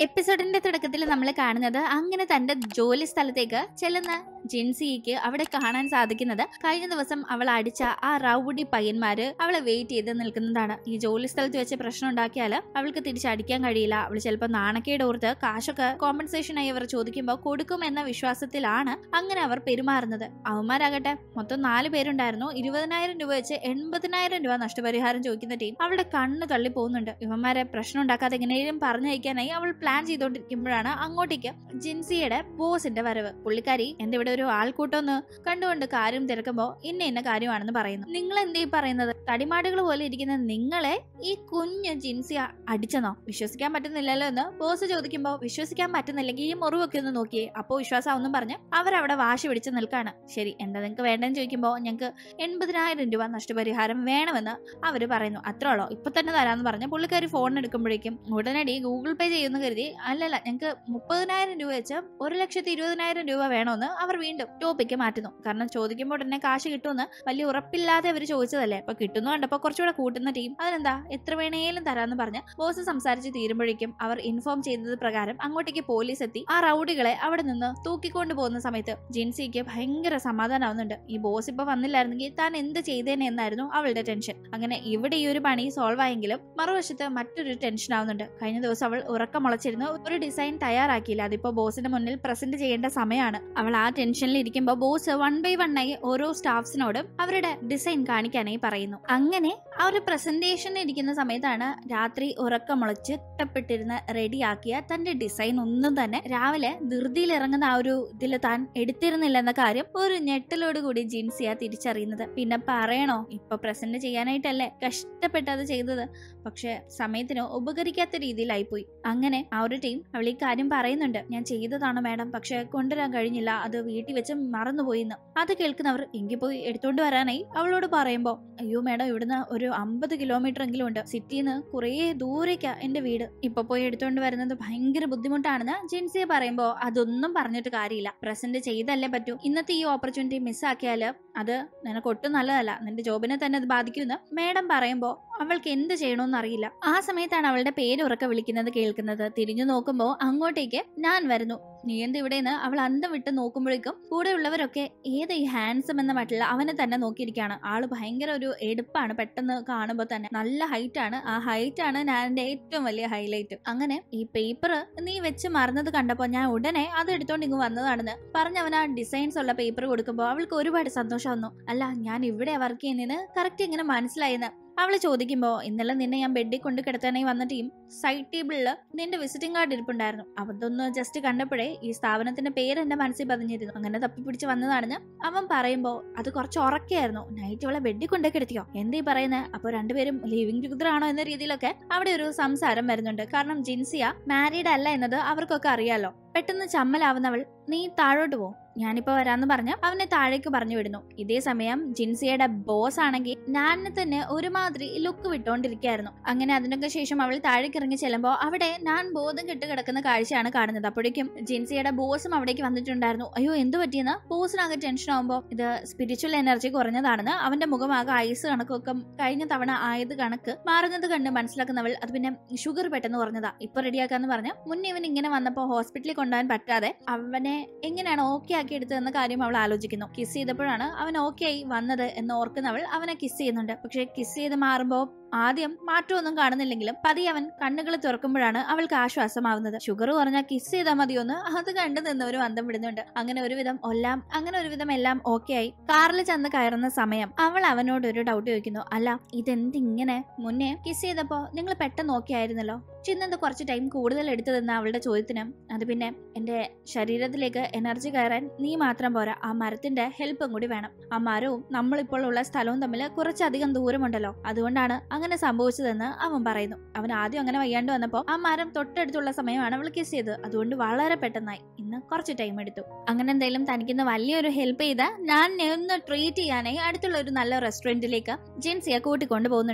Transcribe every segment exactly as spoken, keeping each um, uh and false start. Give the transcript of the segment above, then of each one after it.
എപ്പിസോഡിന്റെ തുടക്കത്തിൽ നമ്മൾ കാണുന്നത് അങ്ങനെ തന്റെ ജോലി സ്ഥലത്തേക്ക് ചെല്ലുന്ന ജിൻസിക്ക് അവിടെ കാണാൻ സാധിക്കുന്നത് കഴിഞ്ഞ ദിവസം അവൾ അടിച്ച ആ റൗഡി പയ്യന്മാര് അവളെ വെയിറ്റ് ചെയ്ത് നിൽക്കുന്നതാണ്. ഈ ജോലി സ്ഥലത്ത് വെച്ച് പ്രശ്നം ഉണ്ടാക്കിയാൽ അവൾക്ക് തിരിച്ചടിക്കാൻ കഴിയില്ല. അവൾ ചിലപ്പോൾ നാണക്കേട് ഓർത്ത് കാശൊക്കെ കോമ്പൻസേഷൻ ആയി അവർ ചോദിക്കുമ്പോൾ കൊടുക്കും എന്ന വിശ്വാസത്തിലാണ് അങ്ങനെ അവർ പെരുമാറുന്നത്. അവന്മാരാകട്ടെ മൊത്തം നാല് പേരുണ്ടായിരുന്നു. ഇരുപതിനായിരം രൂപ വെച്ച് എൺപതിനായിരം രൂപ നഷ്ടപരിഹാരം ചോദിക്കുന്ന ടീം അവളുടെ കണ്ണ് തള്ളി പോകുന്നുണ്ട്. ഇവന്മാരെ പ്രശ്നം ഉണ്ടാക്കാതെ എങ്ങനെയും പറഞ്ഞയക്കാനായി അവൾ പ്ലാൻ ചെയ്തോണ്ടിരിക്കുമ്പോഴാണ് അങ്ങോട്ടേക്ക് ജിൻസിയുടെ ബോസിന്റെ വരവ്. പുള്ളിക്കാരി എന്റെ ഇവിടെ ഒരു ആൾക്കൂട്ടൊന്ന് കണ്ടുകൊണ്ട് കാര്യം തിരക്കുമ്പോ ഇന്ന ഇന്ന കാര്യമാണെന്ന് പറയുന്നു. നിങ്ങൾ എന്തേ പറയുന്നത്? തടിമാടുകൾ പോലെ ഇരിക്കുന്ന നിങ്ങളെ ഈ കുഞ്ഞ് ജിൻസി അടിച്ചെന്നോ? വിശ്വസിക്കാൻ പറ്റുന്നില്ലല്ലോ എന്ന് ബോസ് ചോദിക്കുമ്പോ വിശ്വസിക്കാൻ പറ്റുന്നില്ലെങ്കിൽ ഈ മുറിവൊക്കെ ഒന്ന് നോക്കിയേ. അപ്പോ വിശ്വാസം പറഞ്ഞ് അവരവിടെ വാശി പിടിച്ച് നിൽക്കാണ്. ശരി, എന്താ നിങ്ങൾക്ക് വേണ്ടെന്ന് ചോദിക്കുമ്പോ ഞങ്ങൾക്ക് എൺപതിനായിരം രൂപ നഷ്ടപരിഹാരം വേണമെന്ന് അവര് പറയുന്നു. അത്രയുള്ളോ? ഇപ്പൊ തന്നെ തരാന്ന് പറഞ്ഞ് പുള്ളിക്കാരി ഫോൺ എടുക്കുമ്പോഴേക്കും ഉടനടി ഗൂഗിൾ പേ ചെയ്യുന്ന കരുതി അല്ലല്ല ഞങ്ങൾക്ക് മുപ്പതിനായിരം രൂപ വെച്ച് ഒരു ലക്ഷത്തി ഇരുപതിനായിരം രൂപ വേണമെന്ന് അവർ വീണ്ടും ടോപ്പിക്ക് മാറ്റുന്നു. കാരണം ചോദിക്കുമ്പോൾ ഉടനെ കാശ് കിട്ടുമെന്ന് വലിയ ഉറപ്പില്ലാതെ അവർ ചോദിച്ചതല്ലേ. അപ്പൊ കിട്ടുന്നു കണ്ടപ്പോ കുറച്ചുകൂടെ കൂട്ടുന്ന ടീം അതിനെന്താ എത്ര വേണേലും തരാന്ന് പറഞ്ഞ് ബോസ് സംസാരിച്ച് തീരുമ്പോഴേക്കും അവർ ഇൻഫോം ചെയ്തത് പ്രകാരം അങ്ങോട്ടേക്ക് പോലീസ് എത്തി ആ റൗഡികളെ അവിടെ നിന്ന് തൂക്കിക്കൊണ്ടു പോകുന്ന സമയത്ത് ജിൻസിക്ക് ഭയങ്കര സമാധാനമാവുന്നുണ്ട്. ഈ ബോസ് ഇപ്പൊ വന്നില്ലായിരുന്നെങ്കിൽ താൻ എന്ത് ചെയ്തേനെ എന്നായിരുന്നു അവളുടെ ടെൻഷൻ. അങ്ങനെ ഇവിടെ ഈ ഒരു പണി സോൾവ് ആയെങ്കിലും മറുവശത്ത് മറ്റൊരു ടെൻഷൻ ആവുന്നുണ്ട്. കഴിഞ്ഞ ദിവസം അവൾ ഉറക്കം മുളച്ചിരുന്നു ഒരു ഡിസൈൻ തയ്യാറാക്കിയില്ല. അതിപ്പോ ബോസിന്റെ മുന്നിൽ പ്രസന്റ് ചെയ്യേണ്ട സമയമാണ്. അവൾ ആ ടെൻഷനിൽ ഇരിക്കുമ്പോൾ ബോസ് വൺ ബൈ വൺ ആയി ഓരോ സ്റ്റാഫ്സിനോടും അവരുടെ ഡിസൈൻ കാണിക്കാനായി പറയുന്നു. അങ്ങനെ ആ ഒരു പ്രസന്റേഷൻ ഇരിക്കുന്ന സമയത്താണ് രാത്രി ഉറക്കം മുളച്ച് ഇഷ്ടപ്പെട്ടിരുന്ന റെഡിയാക്കിയ തന്റെ ഡിസൈൻ ഒന്നും തന്നെ രാവിലെ ധൃതിയിൽ ഇറങ്ങുന്ന ആ ഒരു ഇതിൽ താൻ എടുത്തിരുന്നില്ല എന്ന കാര്യം ഒരു ഞെട്ടലോട് കൂടി ജിൻസിയ തിരിച്ചറിയുന്നത്. പിന്നെ പറയണോ, ഇപ്പൊ പ്രസന്റ് ചെയ്യാനായിട്ടല്ലേ കഷ്ടപ്പെട്ടത് ചെയ്തത്, പക്ഷെ സമയത്തിന് ഉപകരിക്കാത്ത രീതിയിലായിപ്പോയി. അങ്ങനെ ആ ഒരു ടീം അവൾ ഈ കാര്യം പറയുന്നുണ്ട്. ഞാൻ ചെയ്തതാണ് മാഡം, പക്ഷെ കൊണ്ടുവരാൻ കഴിഞ്ഞില്ല, അത് വീട്ടിൽ വെച്ച് മറന്നുപോയിന്ന്. അത് കേൾക്കുന്നവർ എങ്കിൽ പോയി എടുത്തോണ്ട് വരാനായി അവളോട് പറയുമ്പോ അയ്യോ മാഡം ഇവിടുന്ന് ഒരു അമ്പത് കിലോമീറ്റർ എങ്കിലും ഉണ്ട്, സിറ്റിന്ന് കുറേ ദൂരേക്കാ എന്റെ വീട്, ഇപ്പൊ പോയി എടുത്തോണ്ട് വരുന്നത് ഭയങ്കര ബുദ്ധിമുട്ടാണെന്ന് ജിൻസിയെ പറയുമ്പോ അതൊന്നും പറഞ്ഞിട്ട് കാര്യമില്ല, പ്രസന്റ് ചെയ്തല്ലേ പറ്റൂ. ഇന്നത്തെ ഈ ഓപ്പർച്യൂണിറ്റി മിസ്സാക്കിയാല് അത് നിനക്ക് ഒട്ടും നല്ലതല്ല, നിന്റെ ജോബിനെ തന്നെ അത് ബാധിക്കുമെന്ന് മാഡം പറയുമ്പോ അവൾക്ക് എന്ത് ചെയ്യണമെന്ന് അറിയില്ല. ആ സമയത്താണ് അവളുടെ പേര് ഉറക്കെ വിളിക്കുന്നത് കേൾക്കുന്നത്. തിരിഞ്ഞു നോക്കുമ്പോ അങ്ങോട്ടേക്ക് ഞാൻ വരുന്നു, നീ എന്ത് ഇവിടെന്ന് അവൾ അന്തം വിട്ട് നോക്കുമ്പോഴേക്കും കൂടെ ഉള്ളവരൊക്കെ ഏത് ഈ ഹാൻസം എന്ന മറ്റുള്ള അവനെ തന്നെ നോക്കിയിരിക്കുകയാണ്. ആള് ഭയങ്കര ഒരു എടുപ്പാണ്, പെട്ടെന്ന് കാണുമ്പോ തന്നെ നല്ല ഹൈറ്റ് ആണ്. ആ ഹൈറ്റ് ആണ് ഞാൻ എന്റെ ഏറ്റവും വലിയ ഹൈലൈറ്റ്. അങ്ങനെ ഈ പേപ്പർ നീ വെച്ച് മറന്നത് കണ്ടപ്പോ ഞാൻ ഉടനെ അത് എടുത്തോണ്ട് ഇങ്ങ് വന്നതാണെന്ന് പറഞ്ഞ് അവൻ ആ ഡിസൈൻസ് ഉള്ള പേപ്പർ കൊടുക്കുമ്പോ അവൾക്ക് ഒരുപാട് സന്തോഷം വന്നു. അല്ല ഞാൻ ഇവിടെ വർക്ക് ചെയ്യുന്നതിന് കറക്റ്റ് ഇങ്ങനെ മനസ്സിലായെന്ന് അവള് ചോദിക്കുമ്പോ ഇന്നലെ നിന്നെ ഞാൻ ബെഡിൽ കൊണ്ട് കിടത്താനായി വന്ന ടീം സൈഡ് ടേബിളില് നിന്റെ വിസിറ്റിംഗ് കാർഡ് ഇരിപ്പുണ്ടായിരുന്നു. അതൊന്ന് ജസ്റ്റ് കണ്ടപ്പോഴേ ഈ സ്ഥാപനത്തിന്റെ പേര് എന്റെ മനസ്സിൽ പതിഞ്ഞിരുന്നു, അങ്ങനെ തപ്പിപ്പിടിച്ച് വന്നതാണെന്ന് അവൻ പറയുമ്പോ അത് കുറച്ച് ഉറക്കായിരുന്നു. നൈറ്റ് അവളെ ബെഡിൽ കൊണ്ടേ കിടത്തിയോ എന്തീ പറയുന്നത്? അപ്പൊ രണ്ടുപേരും ലിവിംഗ് ടുഗദർ ആണോ എന്ന രീതിയിലൊക്കെ അവിടെ ഒരു സംസാരം വരുന്നുണ്ട്. കാരണം ജിൻസിയ മാരീഡ് അല്ല എന്നത് അവർക്കൊക്കെ അറിയാലോ. പെട്ടെന്ന് ചമ്മലാവുന്നവൾ നീ താഴോട്ട് പോ, ഞാനിപ്പോ വരാന്ന് പറഞ്ഞ് അവനെ താഴേക്ക് പറഞ്ഞു വിടുന്നു. ഇതേ സമയം ജിൻസിയുടെ ബോസ് ആണെങ്കിൽ ഞാൻ തന്നെ ഒരുമാതിരി ലുക്ക് വിട്ടോണ്ടിരിക്കുകയായിരുന്നു. അങ്ങനെ അതിനൊക്കെ ശേഷം അവൾ താഴേക്ക് ഇറങ്ങി ചെല്ലുമ്പോ അവിടെ ഞാൻ ബോധം കെട്ട് കിടക്കുന്ന കാഴ്ചയാണ് കാണുന്നത്. അപ്പോഴേക്കും ജിൻസിയുടെ ബോസും അവിടേക്ക് വന്നിട്ടുണ്ടായിരുന്നു. അയ്യോ എന്ത് പറ്റിയെന്ന് ബോസിനാകെ ടെൻഷൻ ആവുമ്പോ ഇത് സ്പിരിച്വൽ എനർജി കുറഞ്ഞതാണെന്ന് അവന്റെ മുഖമാകെ ഐസ് കണക്കൊക്കെ കഴിഞ്ഞ തവണ ആയത് കണക്ക് മാറുന്നത് കണ്ട് മനസ്സിലാക്കുന്നവൾ അത് പിന്നെ ഷുഗർ പെട്ടെന്ന് കുറഞ്ഞതാ, ഇപ്പൊ റെഡിയാക്കാന്ന് പറഞ്ഞ് മുന്നേ ഇവൻ ഇങ്ങനെ വന്നപ്പോ ഹോസ്പിറ്റലിൽ കൊണ്ടുപോകാൻ പറ്റാതെ അവനെ എങ്ങനെയാണ് ഓക്കെ ആക്കി എടുത്തതെന്ന കാര്യം അവൾ ആലോചിക്കുന്നു. കിസ് ചെയ്തപ്പോഴാണ് അവൻ ഓക്കെ ആയി വന്നത് എന്ന് ഓർക്കുന്നവൾ അവനെ കിസ് ചെയ്യുന്നുണ്ട്. പക്ഷെ കിസ് ചെയ്ത് മാറുമ്പോ ആദ്യം മാറ്റമൊന്നും കാണുന്നില്ലെങ്കിലും പതി അവൻ കണ്ണുകൾ തുറക്കുമ്പോഴാണ് അവൾക്ക് ആശ്വാസമാവുന്നത്. ഷുഗർ കുറഞ്ഞാൽ കിസ് ചെയ്താൽ മതിയൊന്ന് അത് കണ്ടു നിന്നവരും അന്തം വിടുന്നുണ്ട്. അങ്ങനെ ഒരുവിധം എല്ലാം അങ്ങനെ ഒരുവിധം എല്ലാം ഓക്കെ ആയി കാറിൽ ചെന്ന് കയറുന്ന സമയം അവൾ അവനോട് ഒരു ഡൗട്ട് ചോദിക്കുന്നു. അല്ല ഇതെന്തിങ്ങനെ മുന്നേ കിസ് ചെയ്തപ്പോ നിങ്ങൾ പെട്ടെന്ന് ഓക്കെ ആയിരുന്നല്ലോ, ചിന്നെന്ത് കുറച്ച് ടൈം കൂടുതൽ എടുത്തതെന്ന അവളുടെ ചോദ്യത്തിന് അത് പിന്നെ എന്റെ ശരീരത്തിലേക്ക് എനർജി കയറാൻ നീ മാത്രം പോരാ, ആ മരത്തിന്റെ ഹെൽപ്പും കൂടി വേണം. ആ മരവും നമ്മളിപ്പോൾ ഉള്ള സ്ഥലവും തമ്മിൽ കുറച്ചധികം ദൂരമുണ്ടല്ലോ, അതുകൊണ്ടാണ് അങ്ങനെ സംഭവിച്ചതെന്ന് അവൻ പറയുന്നു. അവൻ ആദ്യം അങ്ങനെ വയ്യാണ്ട് വന്നപ്പോ ആ മരം തൊട്ടടുത്തുള്ള സമയമാണ് അവൾ കിസ് ചെയ്തത്, അതുകൊണ്ട് വളരെ പെട്ടെന്നായി, ഇന്ന് കുറച്ച് ടൈം എടുത്തു. അങ്ങനെ എന്തായാലും തനിക്കിന്ന് വലിയൊരു ഹെൽപ്പ് ചെയ്ത ഞാൻ ഒന്ന് ട്രീറ്റ് ചെയ്യാനായി അടുത്തുള്ള ഒരു നല്ല റെസ്റ്റോറന്റിലേക്ക് ജിൻസിയെ കൂട്ടിക്കൊണ്ടു പോകുന്നുണ്ട്.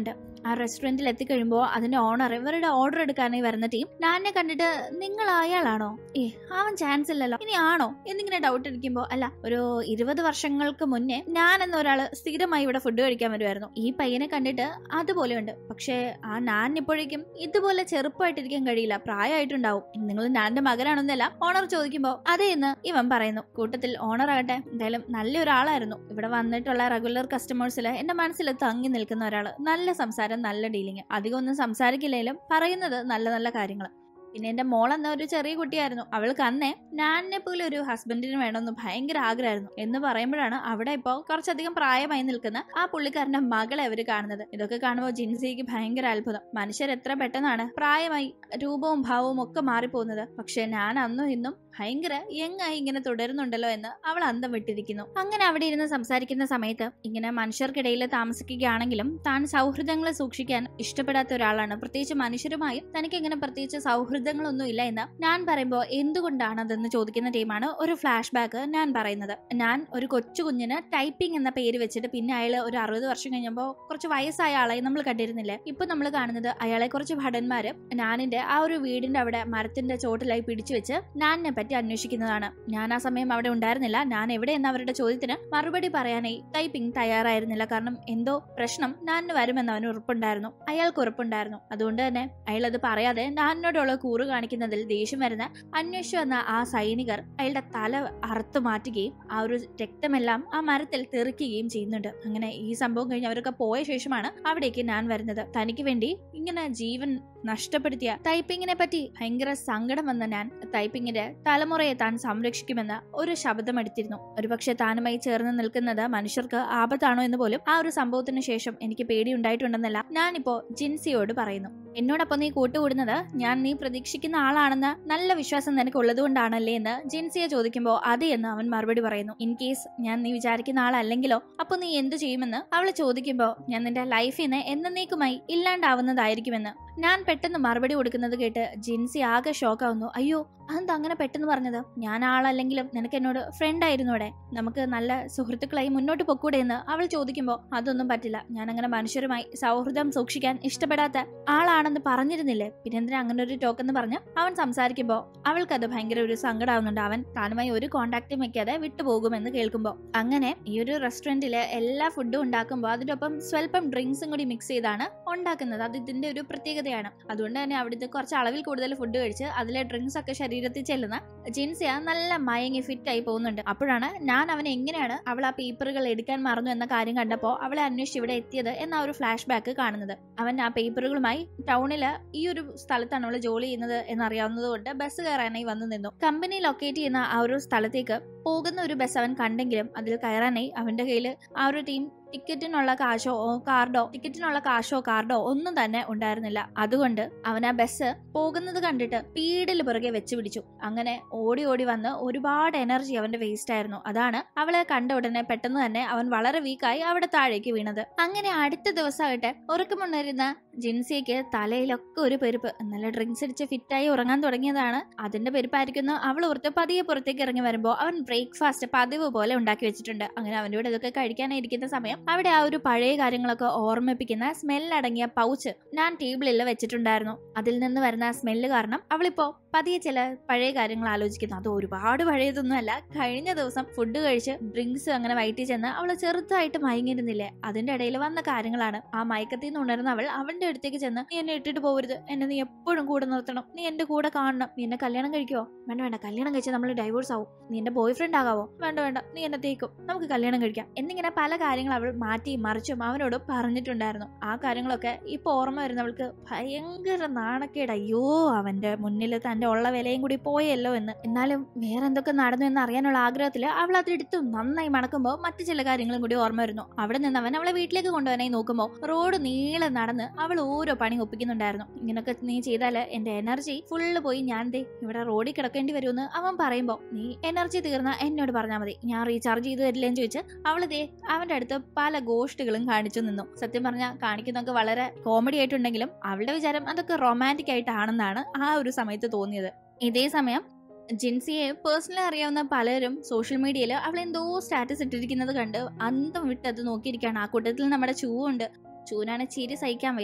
ആ റെസ്റ്റോറന്റിൽ എത്തിക്കഴിയുമ്പോൾ അതിന്റെ ഓണർ ഇവരുടെ ഓർഡർ എടുക്കാനായി വരുന്ന ടീം നാനെ കണ്ടിട്ട് നിങ്ങൾ അയാളാണോ, ഏ അവൻ ചാൻസ് ഇല്ലല്ലോ, ഇനി ആണോ എന്നിങ്ങനെ ഡൗട്ട് അടിക്കുമ്പോ അല്ല, ഒരു ഇരുപത് വർഷങ്ങൾക്ക് മുന്നേ ഞാൻ എന്ന ഒരാള് സ്ഥിരമായി ഇവിടെ ഫുഡ് കഴിക്കാൻ വരുമായിരുന്നു. ഈ പയ്യനെ കണ്ടിട്ട് അതുപോലെ ഉണ്ട്, പക്ഷേ ആ ഞാൻ ഇപ്പോഴേക്കും ഇതുപോലെ ചെറുപ്പമായിട്ടിരിക്കാൻ കഴിയില്ല, പ്രായമായിട്ടുണ്ടാവും. നിങ്ങൾ ഞാന്റെ മകനാണെന്നല്ല ഓണർ ചോദിക്കുമ്പോ അതേ എന്ന് ഇവൻ പറയുന്നു. കൂട്ടത്തിൽ ഓണർ ആകട്ടെ എന്തായാലും നല്ലൊരാളായിരുന്നു. ഇവിടെ വന്നിട്ടുള്ള റെഗുലർ കസ്റ്റമേഴ്സില് എന്റെ മനസ്സിൽ തങ്ങി നിൽക്കുന്ന ഒരാള്. നല്ല സംസാരം, നല്ല ഡീലിങ്, അധികം ഒന്നും സംസാരിക്കില്ലെങ്കിലും പറയുന്നത് നല്ല നല്ല കാര്യങ്ങൾ. പിന്നെ എന്റെ മോളെന്ന ഒരു ചെറിയ കുട്ടിയായിരുന്നു, അവൾക്ക് അന്നേ ഞാനെ പോലെ ഒരു ഹസ്ബൻഡിന് വേണമെന്ന് ഭയങ്കര ആഗ്രഹമായിരുന്നു എന്ന് പറയുമ്പോഴാണ് അവിടെ ഇപ്പോ കുറച്ചധികം പ്രായമായി നിൽക്കുന്ന ആ പുള്ളിക്കാരന്റെ മകളെ അവര് കാണുന്നത്. ഇതൊക്കെ കാണുമ്പോൾ ജിൻസിക്ക് ഭയങ്കര അത്ഭുതം. മനുഷ്യർ എത്ര പെട്ടെന്നാണ് പ്രായമായി രൂപവും ഭാവവും ഒക്കെ മാറിപ്പോകുന്നത്. പക്ഷെ ഞാൻ അന്നും ഇന്നും ഭയങ്കര യങ്ങായി ഇങ്ങനെ തുടരുന്നുണ്ടല്ലോ എന്ന് അവൾ അന്തം വിട്ടിരിക്കുന്നു. അങ്ങനെ അവിടെ ഇരുന്ന് സംസാരിക്കുന്ന സമയത്ത് ഇങ്ങനെ മനുഷ്യർക്കിടയിൽ താമസിക്കുകയാണെങ്കിലും താൻ സൗഹൃദങ്ങളെ സൂക്ഷിക്കാൻ ഇഷ്ടപ്പെടാത്ത ഒരാളാണ്, പ്രത്യേകിച്ച് മനുഷ്യരുമായും തനിക്ക് ഇങ്ങനെ പ്രത്യേകിച്ച് സൗഹൃദങ്ങളൊന്നും ഇല്ല എന്ന് ഞാൻ പറയുമ്പോൾ എന്തുകൊണ്ടാണ് അതെന്ന് ചോദിക്കുന്ന ടീമാണ് ഒരു ഫ്ലാഷ് ബാക്ക് ഞാൻ പറയുന്നത്. ഞാൻ ഒരു കൊച്ചു കുഞ്ഞിന് ടൈപ്പിംഗ് എന്ന പേര് വെച്ചിട്ട് പിന്നെ അയാൾ ഒരു അറുപത് വർഷം കഴിഞ്ഞപ്പോൾ കുറച്ച് വയസ്സായ ആളായി നമ്മൾ കണ്ടിരുന്നില്ലേ. ഇപ്പൊ നമ്മൾ കാണുന്നത് അയാളെ കുറച്ച് ഭടന്മാര് ഞാനിന്റെ ആ ഒരു വീടിന്റെ അവിടെ മരത്തിന്റെ ചോട്ടിലായി പിടിച്ചു വെച്ച് ഞാനെ പറ്റി അന്വേഷിക്കുന്നതാണ്. ഞാൻ ആ സമയം അവിടെ ഉണ്ടായിരുന്നില്ല. ഞാൻ എവിടെ എന്ന അവരുടെ ചോദ്യത്തിന് മറുപടി പറയാനായി ടൈപ്പിംഗ് തയ്യാറായിരുന്നില്ല. കാരണം എന്തോ പ്രശ്നം ഞാൻ വരുമെന്ന് അവന് ഉറപ്പുണ്ടായിരുന്നു, അയാൾക്ക് ഉറപ്പുണ്ടായിരുന്നു. അതുകൊണ്ട് തന്നെ അയാൾ അത് പറയാതെ ഞാനോടുള്ള കൂറ് കാണിക്കുന്നതിൽ ദേഷ്യം വരുന്ന അന്വേഷിച്ചു വന്ന ആ സൈനികർ അയാളുടെ തല അറുത്തു മാറ്റുകയും ആ ഒരു രക്തമെല്ലാം ആ മരത്തിൽ തെറിക്കുകയും ചെയ്യുന്നുണ്ട്. അങ്ങനെ ഈ സംഭവം കഴിഞ്ഞ് അവരൊക്കെ പോയ ശേഷമാണ് അവിടേക്ക് ഞാൻ വരുന്നത്. തനിക്ക് വേണ്ടി ഇങ്ങനെ ജീവൻ നഷ്ടപ്പെടുത്തിയ ടൈപ്പിങ്ങിനെ പറ്റി ഭയങ്കര സങ്കടം വന്ന ഞാൻ ടൈപ്പിങ്ങിന്റെ തലമുറയെ താൻ സംരക്ഷിക്കുമെന്ന് ഒരു ശബ്ദം എടുത്തിരുന്നു. ഒരുപക്ഷെ താനുമായി ചേർന്ന് നിൽക്കുന്നത് മനുഷ്യർക്ക് ആപത്താണോ എന്ന് പോലും ആ ഒരു സംഭവത്തിന് ശേഷം എനിക്ക് പേടിയുണ്ടായിട്ടുണ്ടെന്നല്ല ഞാനിപ്പോ ജിൻസിയോട് പറയുന്നു. എന്നോടൊപ്പം നീ കൂട്ടുകൂടുന്നത് ഞാൻ നീ പ്രതീക്ഷിക്കുന്ന ആളാണെന്ന് നല്ല വിശ്വാസം നിനക്ക് ഉള്ളത് കൊണ്ടാണല്ലേ എന്ന് ജിൻസിയെ ചോദിക്കുമ്പോൾ അതെ എന്ന് അവൻ മറുപടി പറയുന്നു. ഇൻ കേസ് ഞാൻ നീ വിചാരിക്കുന്ന ആളല്ലെങ്കിലോ അപ്പൊ നീ എന്തു ചെയ്യുമെന്ന് അവള് ചോദിക്കുമ്പോൾ ഞാൻ നിന്റെ ലൈഫിൽ നിന്ന് എന്നേക്കുമായി ഇല്ലാണ്ടാവുന്നതായിരിക്കുമെന്ന് ഞാൻ പെട്ടെന്ന് മറുപടി കൊടുക്കുന്നത് കേട്ട് ജിൻസി ആകെ ഷോക്കാവുന്നു. അയ്യോ അതെന്താ അങ്ങനെ പെട്ടെന്ന് പറഞ്ഞത്? ഞാൻ ആളല്ലെങ്കിലും നിനക്ക് എന്നോട് ഫ്രണ്ട് ആയിരുന്നോടെ, നമുക്ക് നല്ല സുഹൃത്തുക്കളായി മുന്നോട്ട് പൊക്കൂടെ എന്ന് അവൾ ചോദിക്കുമ്പോൾ അതൊന്നും പറ്റില്ല, ഞാൻ അങ്ങനെ മനുഷ്യരുമായി സൗഹൃദം സൂക്ഷിക്കാൻ ഇഷ്ടപ്പെടാത്ത ആളാണെന്ന് പറഞ്ഞിരുന്നില്ലേ, പിന്നെന്തിനാ അങ്ങനെ ഒരു ടോക്കെന്ന് പറഞ്ഞ് അവൻ സംസാരിക്കുമ്പോൾ അവൾക്കത് ഭയങ്കര ഒരു സങ്കടമാവുന്നുണ്ട്. അവൻ താനുമായി ഒരു കോണ്ടാക്റ്റും വെക്കാതെ വിട്ടുപോകുമെന്ന് കേൾക്കുമ്പോൾ. അങ്ങനെ ഈ ഒരു റെസ്റ്റോറന്റില് എല്ലാ ഫുഡും ഉണ്ടാക്കുമ്പോൾ അതിന്റെ ഒപ്പം സ്വല്പം ഡ്രിങ്ക്സും കൂടി മിക്സ് ചെയ്താണ് ഉണ്ടാക്കുന്നത്. അത് ഇതിന്റെ ഒരു പ്രത്യേകതയാണ്. അതുകൊണ്ട് തന്നെ അവിടുത്തെ കുറച്ച് അളവിൽ കൂടുതൽ ഫുഡ് കഴിച്ച് അതിലെ ഡ്രിങ്ക്സ് ഒക്കെ ശരീരത്തിൽ ചെല്ലുന്ന ജിൻസിയ നല്ല മയങ്ങി ഫിറ്റ് ആയി പോകുന്നുണ്ട്. അപ്പോഴാണ് ഞാൻ അവനെ എങ്ങനെയാണ് അവൾ ആ പേപ്പറുകൾ എടുക്കാൻ മറന്നു എന്ന കാര്യം കണ്ടപ്പോൾ അവളെ അന്വേഷിച്ച് ഇവിടെ എത്തിയത് എന്ന ഒരു ഫ്ലാഷ് ബാക്ക് കാണുന്നത്. അവൻ ആ പേപ്പറുകളുമായി ടൗണില് ഈ ഒരു സ്ഥലത്താണ് അവള് ജോലി ചെയ്യുന്നത് എന്നറിയാവുന്നത് കൊണ്ട് ബസ് കയറാനായി വന്നു നിന്നു. കമ്പനി ലൊക്കേറ്റ് ചെയ്യുന്ന ആ ഒരു സ്ഥലത്തേക്ക് പോകുന്ന ഒരു ബസ് അവൻ കണ്ടെങ്കിലും അതിൽ കയറാനായി അവന്റെ കയ്യിൽ ആ ഒരു ടീം ടിക്കറ്റിനുള്ള കാശോ കാർഡോ ടിക്കറ്റിനുള്ള കാശോ കാർഡോ ഒന്നും തന്നെ ഉണ്ടായിരുന്നില്ല. അതുകൊണ്ട് അവൻ ആ ബസ് പോകുന്നത് കണ്ടിട്ട് സ്പീഡിൽ പുറകെ വെച്ച് പിടിച്ചു. അങ്ങനെ ഓടി ഓടി വന്ന് ഒരുപാട് എനർജി അവന്റെ വേസ്റ്റ് ആയിരുന്നു. അതാണ് അവളെ കണ്ട ഉടനെ പെട്ടെന്ന് തന്നെ അവൻ വളരെ വീക്കായി അവിടെ താഴേക്ക് വീണത്. അങ്ങനെ അടുത്ത ദിവസമാകട്ടെ ഉറക്കമുണ്ടായിരുന്ന ജിൻസിക്ക് തലയിലൊക്കെ ഒരു പെരുപ്പ്. നല്ല ഡ്രിങ്ക്സ് അടിച്ച് ഫിറ്റായി ഉറങ്ങാൻ തുടങ്ങിയതാണ്, അതിന്റെ പെരുപ്പായിരിക്കുന്നു. അവൾ ഓർത്ത് പതിയെ പുറത്തേക്ക് ഇറങ്ങി വരുമ്പോൾ അവൻ ബ്രേക്ക്ഫാസ്റ്റ് പതിവ് പോലെ ഉണ്ടാക്കി വെച്ചിട്ടുണ്ട്. അങ്ങനെ അവൻ്റെ കൂടെ ഇതൊക്കെ കഴിക്കാനായിരിക്കുന്ന സമയം അവിടെ ആ ഒരു പഴയ കാര്യങ്ങളൊക്കെ ഓർമ്മിപ്പിക്കുന്ന സ്മെല്ലടങ്ങിയ പൗച്ച് ഞാൻ ടേബിളിൽ വെച്ചിട്ടുണ്ടായിരുന്നു. അതിൽ നിന്ന് വരുന്ന സ്മെല്ല് കാരണം അവളിപ്പോ പതിയെ ചില പഴയ കാര്യങ്ങൾ ആലോചിക്കുന്നു. അത് ഒരുപാട് പഴയതൊന്നും അല്ല, കഴിഞ്ഞ ദിവസം ഫുഡ് കഴിച്ച് ഡ്രിങ്ക്സ് അങ്ങനെ വയറ്റി ചെന്ന് അവള് ചെറുതായിട്ട് മയങ്ങിയിരുന്നില്ലേ, അതിന്റെ ഇടയിൽ വന്ന കാര്യങ്ങളാണ്. ആ മയക്കത്തിൽ നിന്ന് ഉണർന്ന അവൾ അവന്റെ അടുത്തേക്ക് ചെന്ന് നീ എന്നെ ഇട്ടിട്ട് പോകരുത്, എന്നെ നീ എപ്പോഴും കൂടെ നിർത്തണം, നീ എന്റെ കൂടെ കാണണം, നീ എന്നെ കല്യാണം കഴിക്കുവോ? വേണ്ട വേണ്ട, കല്യാണം കഴിച്ചാൽ നമ്മൾ ഡൈവോഴ്സ് ആവും, നീ എന്റെ ബോയ് ഫ്രണ്ട് ആകാവോ? വേണ്ട വേണ്ട, നീ എന്നെ തേക്കും, നമുക്ക് കല്യാണം കഴിക്കാം എന്നിങ്ങനെ പല കാര്യങ്ങൾ അവൾ മാറ്റി മറിച്ചും അവനോട് പറഞ്ഞിട്ടുണ്ടായിരുന്നു. ആ കാര്യങ്ങളൊക്കെ ഇപ്പൊ ഓർമ്മ വരുന്നവൾക്ക് ഭയങ്കര നാണക്കേട്. അയ്യോ അവന്റെ മുന്നിൽ തന്റെ ഉള്ള വിലയും കൂടി പോയല്ലോ എന്ന്. എന്നാലും വേറെ എന്തൊക്കെ നടന്നു എന്ന് അറിയാനുള്ള ആഗ്രഹത്തില് അവൾ അതെടുത്തു നന്നായി മണക്കുമ്പോൾ മറ്റു ചില കാര്യങ്ങളും കൂടി ഓർമ്മ വരുന്നു. അവിടെ നിന്ന് അവൻ അവളെ വീട്ടിലേക്ക് കൊണ്ടുപോകാനായി നോക്കുമ്പോൾ റോഡ് നീളെ നടന്ന് അവൾ ഓരോ പണി ഒപ്പിക്കുന്നുണ്ടായിരുന്നു. ഇങ്ങനൊക്കെ നീ ചെയ്താല് എന്റെ എനർജി ഫുള്ള് പോയി ഞാൻ ദേ ഇവിടെ റോഡിൽ കിടക്കേണ്ടി വരുമെന്ന് അവൻ പറയുമ്പോ നീ എനർജി തീർന്ന എന്നോട് പറഞ്ഞാൽ മതി, ഞാൻ റീചാർജ് ചെയ്ത് തരില്ലെന്ന് ചോദിച്ച് അവള് ദേ അവന്റെ അടുത്ത് പല ഗോഷ്ടുകളും കാണിച്ചു നിന്നു. സത്യം പറഞ്ഞാൽ കാണിക്കുന്നതൊക്കെ വളരെ കോമഡി ആയിട്ടുണ്ടെങ്കിലും അവളുടെ വിചാരം അതൊക്കെ റൊമാൻറ്റിക് ആയിട്ടാണെന്നാണ് ആ ഒരു സമയത്ത് തോന്നിയത്. ഇതേ സമയം ജിൻസിയെ പേഴ്സണലി അറിയാവുന്ന പലരും സോഷ്യൽ മീഡിയയിൽ അവൾ എന്തോ സ്റ്റാറ്റസ് ഇട്ടിരിക്കുന്നത് കണ്ട് അന്തം വിട്ടത് നോക്കിയിരിക്കുകയാണ്. ആ കൂട്ടത്തിൽ നമ്മുടെ ചൂ ഉണ്ട്. ചൂനാണ് ചിരി സഹിക്കാൻ വയ്യ.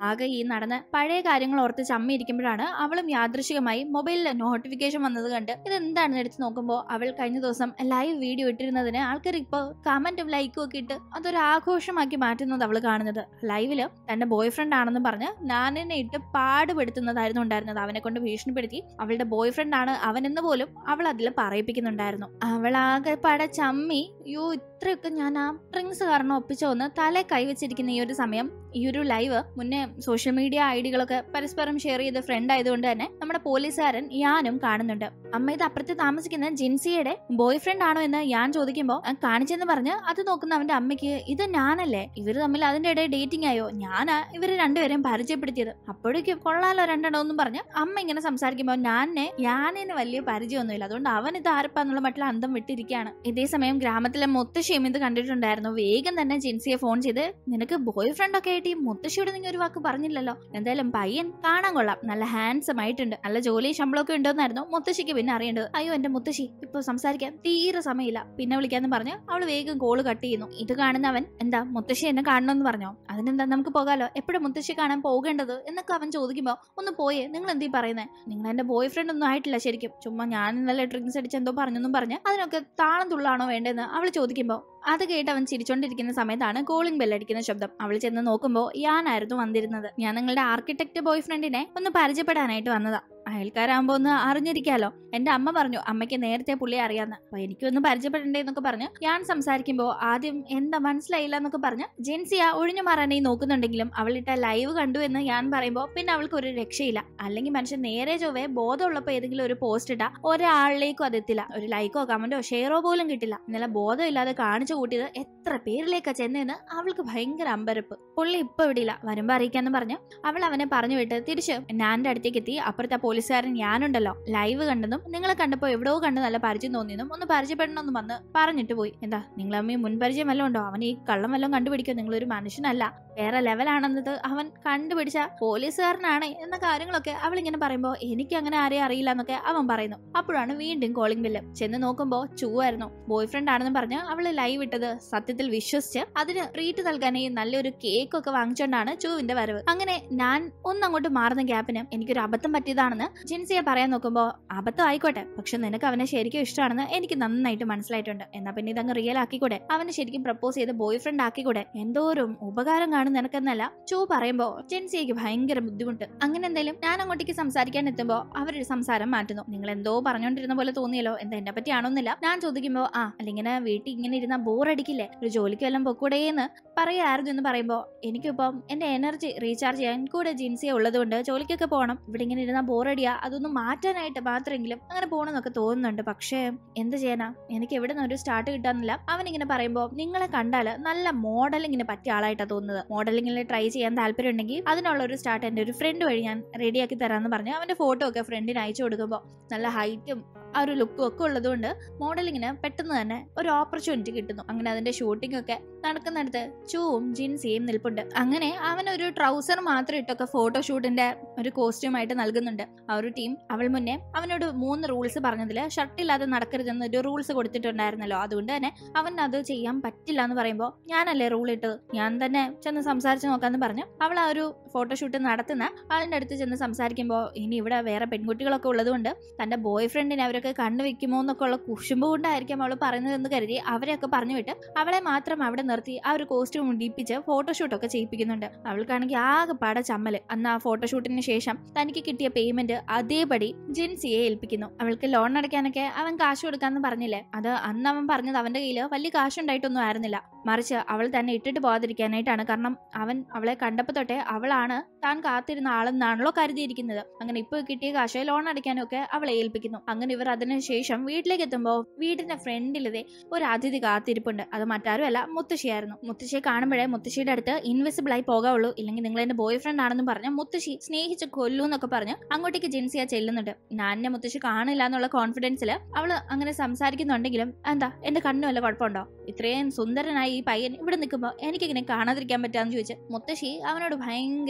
ആകെ ഈ നടന്ന പഴയ കാര്യങ്ങൾ ഓർത്ത് ചമ്മിയിരിക്കുമ്പോഴാണ് അവളും യാദൃശികമായി മൊബൈലിൽ നോട്ടിഫിക്കേഷൻ വന്നത് കണ്ട് ഇതെന്താണെന്ന് എടുത്ത് നോക്കുമ്പോൾ അവൾ കഴിഞ്ഞ ദിവസം ലൈവ് വീഡിയോ ഇട്ടിരുന്നതിന് ആൾക്കാർ ഇപ്പൊ കമന്റും ലൈക്കും ഒക്കെ ഇട്ട് അതൊരു ആഘോഷമാക്കി മാറ്റുന്നത് അവള് കാണുന്നത്. ലൈവില് തന്റെ ബോയ് ഫ്രണ്ട് ആണെന്ന് പറഞ്ഞ് നാനിനെ ഇട്ട് പാടുപെടുത്തുന്നതായിരുന്നു ഉണ്ടായിരുന്നത്. അവനെ കൊണ്ട് ഭീഷണിപ്പെടുത്തി അവളുടെ ബോയ് ഫ്രണ്ട് ആണ് അവനെന്ന് പോലും അവൾ അതിൽ പറയിപ്പിക്കുന്നുണ്ടായിരുന്നു. അവളാകെ പട ചമ്മി യോ ഇത്രയൊക്കെ ഞാൻ ആ ഡ്രിങ്ക്സ് കാരണം ഒപ്പിച്ചോന്ന് തലേ കൈവച്ചിരിക്കുന്ന ഈ ഒരു സമയം ഈ ഒരു ലൈവ് മുന്നേ സോഷ്യൽ മീഡിയ ഐഡികളൊക്കെ പരസ്പരം ഷെയർ ചെയ്ത ഫ്രണ്ട് ആയതുകൊണ്ട് തന്നെ നമ്മുടെ പോലീസുകാരൻ യാനും കാണുന്നുണ്ട്. അമ്മ ഇത് അപ്പുറത്ത് താമസിക്കുന്ന ജിൻസിയുടെ ബോയ് ഫ്രണ്ട് ആണോ എന്ന് ഞാൻ ചോദിക്കുമ്പോൾ കാണിച്ചെന്ന് പറഞ്ഞ് അത് നോക്കുന്ന അവന്റെ അമ്മയ്ക്ക് ഇത് ഞാനല്ലേ, ഇവര് തമ്മിൽ അതിന്റെ ഇടയിൽ ഡേറ്റിംഗ് ആയോ, ഞാനാ ഇവര് രണ്ടുപേരെയും പരിചയപ്പെടുത്തിയത്, അപ്പോഴേക്കും കൊള്ളാലോ രണ്ടെണ്ണം എന്നും പറഞ്ഞ് അമ്മ ഇങ്ങനെ സംസാരിക്കുമ്പോൾ ഞാനെ ഞാനിന് വലിയ പരിചയമൊന്നുമില്ല, അതുകൊണ്ട് അവൻ ഇത് ആരപ്പാന്നുള്ള മട്ടിൽ അന്തം വിട്ടിരിക്കുകയാണ്. ഇതേ സമയം ഗ്രാമത്തിലെ മുത്തശ്ശിയും ഇത് കണ്ടിട്ടുണ്ടായിരുന്നു. വേഗം തന്നെ ജിൻസിയെ ഫോൺ ചെയ്ത് നിനക്ക് ബോയ് ഫ്രണ്ട് ഒക്കെ ആയിട്ട് ഈ മുത്തശ്ശിയോട് നിങ്ങൾ ഒരു വാക്ക് പറഞ്ഞില്ലല്ലോ, എന്തായാലും പയ്യൻ കാണാൻ കൊള്ളാം, നല്ല ഹാൻസം ആയിട്ടുണ്ട്, നല്ല ജോലി ശമ്പളമൊക്കെ ഉണ്ടോന്നായിരുന്നു മുത്തശ്ശിക്ക് പിന്നെ അറിയേണ്ടത്. അയ്യോ എന്റെ മുത്തശ്ശി ഇപ്പൊ സംസാരിക്കാൻ തീരെ സമയമില്ല, പിന്നെ വിളിക്കാന്ന് പറഞ്ഞ് അവള് വേഗം കോള് കട്ട് ചെയ്യുന്നു. ഇത് കാണുന്ന അവൻ എന്താ മുത്തശ്ശി എന്നെ കാണണമെന്ന് പറഞ്ഞോ, അതിനെന്താ നമുക്ക് പോകാലോ, എപ്പോഴും മുത്തശ്ശി കാണാൻ പോകേണ്ടത് എന്നൊക്കെ അവൻ ചോദിക്കുമ്പോ ഒന്ന് പോയേ, നിങ്ങൾ എന്തീ പറയുന്നത്, നിങ്ങൾ എന്റെ ബോയ് ഫ്രണ്ട് ഒന്നും ആയിട്ടില്ല ശരിക്കും, ചുമ്മാ ഞാൻ ഇന്നലെ ഡ്രിങ്ക്സ് അടിച്ച് എന്തോ പറഞ്ഞെന്നും പറഞ്ഞ് അതിനൊക്കെ താളം തുള്ളാണോ വേണ്ടതെന്ന് അവള് ചോദിക്കുമ്പോ അത് കേട്ട് അവൻ ചിരിച്ചോണ്ടിരിക്കുന്ന സമയത്താണ് കോളിംഗ് ബെല്ലടിക്കുന്ന ശബ്ദം. അവൾ ചെന്ന് നോക്കുമ്പോൾ ഞാനായിരുന്നു വന്നിരുന്നത്. ഞാൻ നിങ്ങളുടെ ആർക്കിടെക്ട് ബോയ് ഫ്രണ്ടിനെ ഒന്ന് പരിചയപ്പെടാനായിട്ട് വന്നതാ. അയൽക്കാരാകുമ്പോ ഒന്ന് അറിഞ്ഞിരിക്കാലോ. എന്റെ അമ്മ പറഞ്ഞു അമ്മയ്ക്ക് നേരത്തെ പുള്ളിയെ അറിയാന്ന്, അപ്പൊ എനിക്കൊന്ന് പരിചയപ്പെടണ്ടേ എന്നൊക്കെ പറഞ്ഞ് ഞാൻ സംസാരിക്കുമ്പോ ആദ്യം എന്താ മനസ്സിലായില്ല എന്നൊക്കെ പറഞ്ഞ് ജിൻസിയ ഒഴിഞ്ഞു മാറാനായി നോക്കുന്നുണ്ടെങ്കിലും അവളിട്ട ലൈവ് കണ്ടു എന്ന് ഞാൻ പറയുമ്പോ പിന്നെ അവൾക്ക് ഒരു രക്ഷയില്ല. അല്ലെങ്കിൽ മനുഷ്യൻ നേരെ ചൊവ്വേ ബോധമുള്ളപ്പോ ഏതെങ്കിലും ഒരു പോസ്റ്റ് ഇട്ടാ ഒരാളിലേക്കും അതെത്തില്ല, ഒരു ലൈക്കോ കമന്റോ ഷെയറോ പോലും കിട്ടില്ല. ഇന്നലെ ബോധമില്ലാതെ കാണിച്ചു കൂട്ടിയത് എത്ര പേരിലേക്കാ ചെന്നെന്ന് അവൾക്ക് ഭയങ്കര അമ്പരപ്പ്. പുള്ളി ഇപ്പൊ ഇവിടില്ല, വരുമ്പോ അറിയിക്കാന്ന് പറഞ്ഞ് അവൾ അവനെ പറഞ്ഞു വിട്ട് തിരിച്ച് ഞാൻ്റെ അടുത്തേക്ക് എത്തി. അപ്പുറത്തെ പോലീസുകാരൻ ഞാനുണ്ടല്ലോ ലൈവ് കണ്ടെന്നും നിങ്ങളെ കണ്ടപ്പോ എവിടെയോ കണ്ട് നല്ല പരിചയം തോന്നിയെന്നും ഒന്ന് പരിചയപ്പെടണമെന്നും വന്ന് പറഞ്ഞിട്ട് പോയി. എന്താ നിങ്ങളമ്മീ മുൻപരിചയം വല്ലതും ഉണ്ടോ, അവൻ ഈ കള്ളം വല്ലതും കണ്ടുപിടിക്കോ, നിങ്ങളൊരു മനുഷ്യനല്ല വേറെ ലെവലാണെന്നത് അവൻ കണ്ടുപിടിച്ച പോലീസുകാരനാണ് എന്ന കാര്യങ്ങളൊക്കെ അവൾ ഇങ്ങനെ പറയുമ്പോ എനിക്ക് അങ്ങനെ ആരെയും അറിയില്ല എന്നൊക്കെ അവൻ പറയുന്നു. അപ്പോഴാണ് വീണ്ടും കോളിംഗ് ബെല്ല്. ചെന്ന് നോക്കുമ്പോ ചൂ ആയിരുന്നു. ബോയ് ഫ്രണ്ട് ആണെന്ന് പറഞ്ഞ് അവള് ലൈവ് ഇട്ടത് സത്യത്തിൽ വിശ്വസിച്ച് അതിന് ട്രീറ്റ് നൽകാനായി നല്ലൊരു കേക്ക് ഒക്കെ വാങ്ങിച്ചോണ്ടാണ് ചൂവിന്റെ വരവ്. അങ്ങനെ ഞാൻ ഒന്നങ്ങോട്ട് മാറുന്ന ഗ്യാപ്പിന് എനിക്കൊരു അബദ്ധം പറ്റിയതാണെന്ന് ജിൻസിയെ പറയാൻ നോക്കുമ്പോ അബദ്ധം ആയിക്കോട്ടെ, പക്ഷെ നിനക്ക് അവനെ ശരിക്കും ഇഷ്ടമാണെന്ന് എനിക്ക് നന്നായിട്ട് മനസ്സിലായിട്ടുണ്ട്, എന്നാ പിന്നെ ഇതങ്ങ് റിയൽ ആക്കിക്കൂടെ, അവന് ശരിക്കും പ്രപ്പോസ് ചെയ്ത് ബോയ് ഫ്രണ്ട് ആക്കിക്കൂടെ, എന്തോരും ഉപകാരം കാണും നിനക്കെന്നല്ല ചൂ പറയുമ്പോ ജിൻസിക്ക് ഭയങ്കര ബുദ്ധിമുട്ട്. അങ്ങനെ എന്തായാലും ഞാൻ അങ്ങോട്ടേക്ക് സംസാരിക്കാൻ എത്തുമ്പോ അവരുടെ സംസാരം മാറ്റുന്നു. നിങ്ങൾ എന്തോ പറഞ്ഞോണ്ടിരുന്ന പോലെ തോന്നിയല്ലോ, എന്താ എന്നെ പറ്റി ആണോന്നില്ല. ഞാൻ ചോദിക്കുമ്പോ ആ അല്ലെങ്കിൽ വീട്ടിൽ ഇങ്ങനെ ഇരുന്ന ബോർ അടിക്കില്ലേ, ഒരു ജോലിക്ക് വല്ലതും പൊക്കൂടെയെന്ന് പറയായിരുന്നു എന്ന് പറയുമ്പോ എനിക്കിപ്പം എന്റെ എനർജി റീചാർജ് ചെയ്യാൻ കൂടെ ജിൻസിയെ ഉള്ളതുകൊണ്ട് ജോലിക്കൊക്കെ പോകണം, ഇവിടെ ഇങ്ങനെ ഇരുന്ന ബോറടിയാ, അതൊന്നും മാറ്റാനായിട്ട് മാത്രമെങ്കിലും അങ്ങനെ പോകണമെന്നൊക്കെ തോന്നുന്നുണ്ട്, പക്ഷേ എന്ത് ചെയ്യാനാ, എനിക്ക് എവിടെ നിന്ന് ഒരു സ്റ്റാർട്ട് കിട്ടാന്നില്ല. അവൻ ഇങ്ങനെ പറയുമ്പോ നിങ്ങളെ കണ്ടാല് നല്ല മോഡലിങ്ങിന് പറ്റിയ ആളായിട്ടാ തോന്നുന്നത്, മോഡലിങ്ങിൽ ട്രൈ ചെയ്യാൻ താല്പര്യം ഉണ്ടെങ്കിൽ അതിനുള്ള ഒരു സ്റ്റാർട്ട് എന്റെ ഒരു ഫ്രണ്ട് വഴി ഞാൻ റെഡിയാക്കി തരാമെന്ന് പറഞ്ഞ് അവന്റെ ഫോട്ടോ ഒക്കെ ഫ്രണ്ടിന് അയച്ചു കൊടുക്കുമ്പോൾ നല്ല ഹൈറ്റും ആ ഒരു ലുക്കും ഒക്കെ ഉള്ളതുകൊണ്ട് മോഡലിങ്ങിന് പെട്ടെന്ന് തന്നെ ഒരു ഓപ്പർച്യൂണിറ്റി കിട്ടുന്നു. അങ്ങനെ അതിന്റെ ഷൂട്ടിംഗ് ഒക്കെ നടക്കുന്നിടത്ത് ചൂവും ജിൻസിയും നിൽപ്പുണ്ട്. അങ്ങനെ അവൻ ഒരു ട്രൗസർ മാത്രം ഇട്ടൊക്കെ ഫോട്ടോഷൂട്ടിന്റെ ഒരു കോസ്റ്റ്യൂം ആയിട്ട് നൽകുന്നുണ്ട്. ആ ഒരു ടീം അവൾ മുന്നേ അവനോട് മൂന്ന് റൂൾസ് പറഞ്ഞതില് ഷർട്ടില്ലാതെ നടക്കരുതെന്ന് ഒരു റൂൾസ് കൊടുത്തിട്ടുണ്ടായിരുന്നല്ലോ, അതുകൊണ്ട് തന്നെ അവൻ അത് ചെയ്യാൻ പറ്റില്ല എന്ന് പറയുമ്പോൾ ഞാനല്ലേ റൂൾ ഇട്ടത്, ഞാൻ തന്നെ ചെന്ന് സംസാരിച്ച് നോക്കാന്ന് പറഞ്ഞു അവൾ ആ ഒരു ഫോട്ടോഷൂട്ട് നടത്തുന്ന ആളിന്റെ അടുത്ത് ചെന്ന് സംസാരിക്കുമ്പോൾ ഇനി ഇവിടെ വേറെ പെൺകുട്ടികളൊക്കെ ഉള്ളതുകൊണ്ട് തന്റെ ബോയ് ഫ്രണ്ടിനെ അവരൊക്കെ കണ്ണുവെക്കുമോ എന്നൊക്കെ ഉള്ള കുശുമ്പ് കൊണ്ടായിരിക്കും അവൾ പറയുന്നതെന്ന് കരുതി അവരെയൊക്കെ പറഞ്ഞു വിട്ട് അവളെ മാത്രം അവിടെ നിർത്തി ആ ഒരു കോസ്റ്റ്യൂം ഉണ്ടിപ്പിച്ച് ഫോട്ടോഷൂട്ടൊക്കെ ചെയ്യിപ്പിക്കുന്നുണ്ട്. അവൾക്കാണെങ്കിൽ ആകെ പാട ചമ്മല്. അന്ന് ആ ഫോട്ടോഷൂട്ടിന് ശേഷം തനിക്ക് കിട്ടിയ പേയ്മെന്റ് അതേപടി ജിൻസിയെ ഏൽപ്പിക്കുന്നു. അവൾക്ക് ലോൺ അടയ്ക്കാനൊക്കെ അവൻ കാശ് കൊടുക്കാന്ന് പറഞ്ഞില്ലേ, അത് അന്ന് അവൻ പറഞ്ഞത് അവന്റെ കയ്യിൽ വലിയ കാശുണ്ടായിട്ടൊന്നും ആയിരുന്നില്ല, മറിച്ച് അവൾ തന്നെ ഇട്ടിട്ട് പോകാതിരിക്കാനായിട്ടാണ്. കാരണം അവൻ അവളെ കണ്ടപ്പോ തൊട്ടേ അവളാണ് താൻ കാത്തിരുന്ന ആളെന്നാണല്ലോ കരുതിയിരിക്കുന്നത്. അങ്ങനെ ഇപ്പൊ കിട്ടിയ കാശ് ലോൺ അടയ്ക്കാനും ഒക്കെ അവളെ ഏൽപ്പിക്കുന്നു. അങ്ങനെ ഇവർ അതിനുശേഷം വീട്ടിലേക്ക് എത്തുമ്പോൾ വീടിന്റെ ഫ്രണ്ടിലിതേ ഒരു അതിഥി കാത്തിരിപ്പുണ്ട്. അത് മറ്റാരും അല്ല മുത്തശ്ശിയായിരുന്നു. മുത്തശ്ശിയെ കാണുമ്പോഴേ മുത്തശ്ശിയുടെ അടുത്ത് ഇൻവിസിബിൾ ആയി പോകാവുള്ളൂ, ഇല്ലെങ്കിൽ നിങ്ങൾ എന്റെ ബോയ് ഫ്രണ്ട് ആണെന്ന് പറഞ്ഞ് മുത്തശ്ശി സ്നേഹിച്ച് കൊല്ലൂ എന്നൊക്കെ പറഞ്ഞ് അങ്ങോട്ടേക്ക് ജിൻസിയ ചെല്ലുന്നുണ്ട്. ഞാൻ എന്നെ മുത്തശ്ശി കാണില്ല എന്നുള്ള കോൺഫിഡൻസിൽ അവള് അങ്ങനെ സംസാരിക്കുന്നുണ്ടെങ്കിലും എന്താ എന്റെ കണ്ണു വല്ല കുഴപ്പമുണ്ടോ, ഇത്രയും സുന്ദരനായി ഈ പയ്യൻ ഇവിടെ നിൽക്കുമ്പോ എനിക്കിങ്ങനെ കാണാതിരിക്കാൻ പറ്റാന്ന് ചോദിച്ച് മുത്തശ്ശി അവനോട് ഭയങ്കര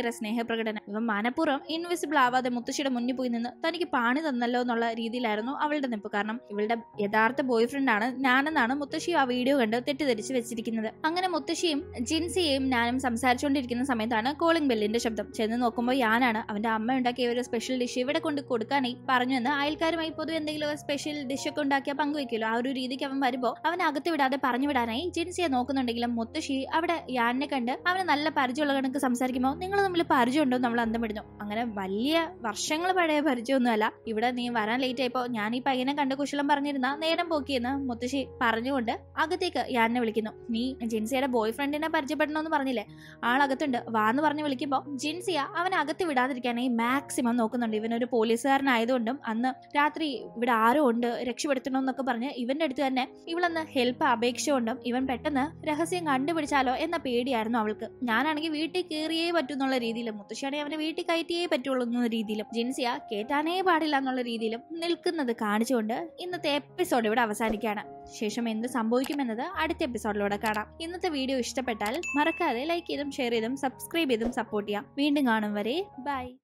ഭയങ്കര സ്നേഹപ്രകടനം. ഇവൻ മനഃപൂർവ്വം ഇൻവിസിബിൾ ആവാതെ മുത്തശ്ശിയുടെ മുന്നിൽ പോയി നിന്ന് തനിക്ക് പാണി തന്നല്ലോ എന്നുള്ള രീതിയിലായിരുന്നു അവളുടെ നിപ്പ്. കാരണം ഇവളുടെ യഥാർത്ഥ ബോയ് ഫ്രണ്ട് ആണ് ഞാനെന്നാണ് മുത്തശ്ശി ആ വീഡിയോ കണ്ട് തെറ്റിദ്ധരിച്ച് വെച്ചിരിക്കുന്നത്. അങ്ങനെ മുത്തശ്ശിയും ജിൻസിയെയും ഞാനും സംസാരിച്ചുകൊണ്ടിരിക്കുന്ന സമയത്താണ് കോളിംഗ് ബെല്ലിന്റെ ശബ്ദം. ചെന്ന് നോക്കുമ്പോൾ ഞാനാണ്. അവന്റെ അമ്മ ഉണ്ടാക്കിയ ഒരു സ്പെഷ്യൽ ഡിഷ് ഇവിടെ കൊണ്ട് കൊടുക്കാനായി പറഞ്ഞു എന്ന് അയൽക്കാരുമായി പൊതുവെ എന്തെങ്കിലും ഒരു സ്പെഷ്യൽ ഡിഷ് ഒക്കെ ഉണ്ടാക്കിയാൽ പങ്കുവെക്കുമല്ലോ. ആ ഒരു രീതിക്ക് അവൻ വരുമ്പോൾ അവൻ അകത്ത് വിടാതെ പറഞ്ഞു വിടാനായി ജിൻസിയെ നോക്കുന്നുണ്ടെങ്കിലും മുത്തശ്ശി അവിടെ യാനെ കണ്ട് അവന് നല്ല പരിചയമുള്ള കണക്ക് സംസാരിക്കുമ്പോൾ നിങ്ങൾ തമ്മിൽ പരിചയമുണ്ടോ നമ്മൾ അന്തം വിടുന്നു. അങ്ങനെ വലിയ വർഷങ്ങൾ പഴയ പരിചയമൊന്നുമല്ല. ഇവിടെ നീ വരാൻ ലേറ്റ് ആയപ്പോ ഞാൻ ഈ പയ്യനെ കണ്ട് കുശലം പറഞ്ഞിരുന്ന നേരം പോക്കിയെന്ന് മുത്തശ്ശി പറഞ്ഞുകൊണ്ട് അകത്തേക്ക് യാനെ വിളിക്കുന്നു. നീ ജിൻസിയുടെ ബോയ് ഫ്രണ്ടിനെ പരിചയപ്പെടണമെന്ന് പറഞ്ഞില്ലേ, ആളകത്തുണ്ട് വാന്ന് പറഞ്ഞ് വിളിക്കുമ്പോൾ ജിൻസിയ അവനെ അകത്ത് വിടാതിരിക്കാനായി മാക്സിമം നോക്കുന്നുണ്ട്. ഇവനൊരു പോലീസുകാരനായതുകൊണ്ടും അന്ന് രാത്രി ഇവിടെ ആരോ ഉണ്ട് രക്ഷപ്പെടുത്തണമെന്നൊക്കെ പറഞ്ഞ് ഇവന്റെ അടുത്ത് തന്നെ ഇവളന്ന് ഹെൽപ്പ് അപേക്ഷിച്ചുകൊണ്ടും ഇവൻ പെട്ടെന്ന് രഹസ്യം കണ്ടുപിടിച്ചാലോ എന്ന പേടിയായിരുന്നു അവൾക്ക്. ഞാനാണെങ്കിൽ വീട്ടിൽ കയറിയേ പറ്റൂന്നുള്ള രീതിയിലും മുത്തശ്ശിയാണെങ്കിൽ അവനെ വീട്ടിൽ കയറ്റിയേ പറ്റുള്ളൂ എന്ന രീതിയിലും ജിൻസിയ കേറ്റാനേ പാടില്ല എന്നുള്ള രീതിയിലും നിൽക്കുന്നത് കാണിച്ചുകൊണ്ട് ഇന്നത്തെ എപ്പിസോഡ് ഇവിടെ അവസാനിക്കുകയാണ്. ശേഷം എന്ത് സംഭവിക്കുമെന്നത് അടുത്ത എപ്പിസോഡിലൂടെ കാണാം. ഇന്നത്തെ വീഡിയോ ഇഷ്ടപ്പെട്ടാൽ മറക്കാതെ ലൈക്ക് ചെയ്തും ഷെയർ ചെയ്തും സബ്സ്ക്രൈബ് ചെയ്തും സപ്പോർട്ട് ചെയ്യാം. വീണ്ടും കാണും വരെ ബൈ.